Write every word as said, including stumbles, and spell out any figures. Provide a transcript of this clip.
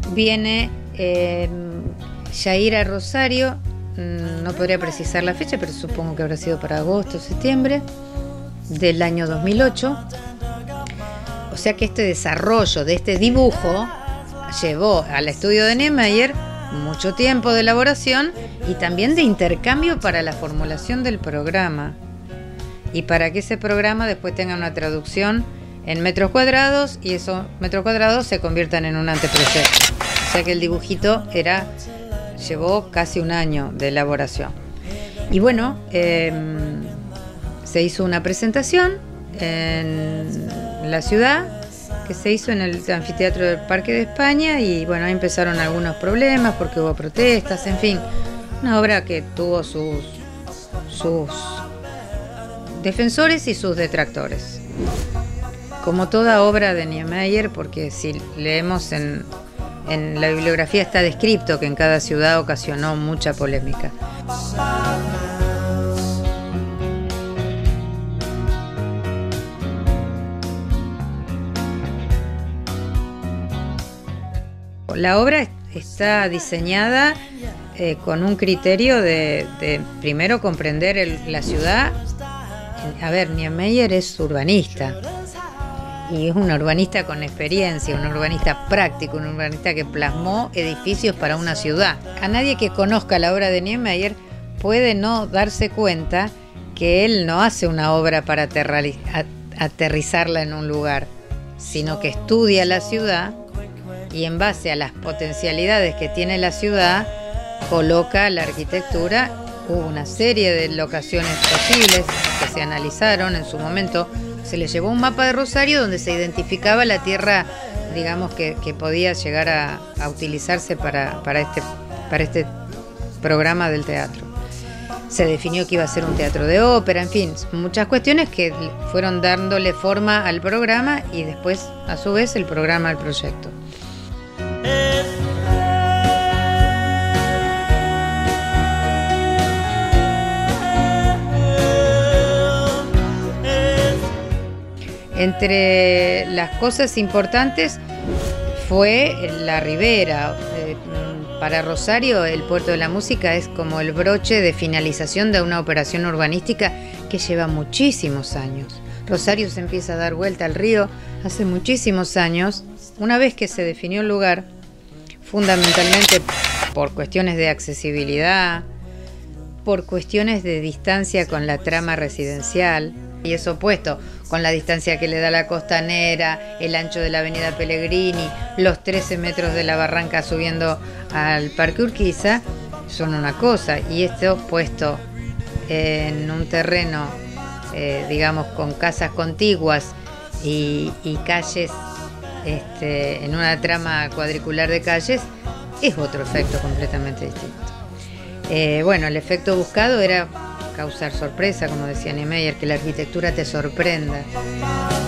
viene eh, Yair a Rosario, no podría precisar la fecha, pero supongo que habrá sido para agosto o septiembre del año dos mil ocho. O sea que este desarrollo de este dibujo llevó al estudio de Niemeyer mucho tiempo de elaboración y también de intercambio para la formulación del programa y para que ese programa después tenga una traducción en metros cuadrados y esos metros cuadrados se conviertan en un anteproyecto. O sea que el dibujito era, llevó casi un año de elaboración. Y bueno, eh, se hizo una presentación en la ciudad que se hizo en el anfiteatro del Parque de España y bueno, ahí empezaron algunos problemas porque hubo protestas, en fin, una obra que tuvo sus, sus defensores y sus detractores. Como toda obra de Niemeyer, porque si leemos en, en la bibliografía está descrito que en cada ciudad ocasionó mucha polémica. La obra está diseñada eh, con un criterio de, de primero comprender el, la ciudad. A ver, Niemeyer es urbanista y es un urbanista con experiencia, un urbanista práctico, un urbanista que plasmó edificios para una ciudad. A nadie que conozca la obra de Niemeyer puede no darse cuenta que él no hace una obra para aterrizarla en un lugar, sino que estudia la ciudad y en base a las potencialidades que tiene la ciudad coloca la arquitectura. Hubo una serie de locaciones posibles que se analizaron en su momento. Se le llevó un mapa de Rosario donde se identificaba la tierra, digamos, que, que podía llegar a, a utilizarse para, para, este, para este programa del teatro. Se definió que iba a ser un teatro de ópera, en fin, muchas cuestiones que fueron dándole forma al programa y después, a su vez, el programa al proyecto. Entre las cosas importantes fue la ribera. Para Rosario, el Puerto de la Música es como el broche de finalización de una operación urbanística que lleva muchísimos años. Rosario se empieza a dar vuelta al río hace muchísimos años. Una vez que se definió el lugar, fundamentalmente por cuestiones de accesibilidad, por cuestiones de distancia con la trama residencial, y eso puesto con la distancia que le da la costanera, el ancho de la avenida Pellegrini, los trece metros de la barranca subiendo al Parque Urquiza, son una cosa, y esto puesto en un terreno, eh, digamos, con casas contiguas y, y calles, este, en una trama cuadricular de calles, es otro efecto completamente distinto. Eh, bueno, el efecto buscado era causar sorpresa, como decía Niemeyer, que la arquitectura te sorprenda.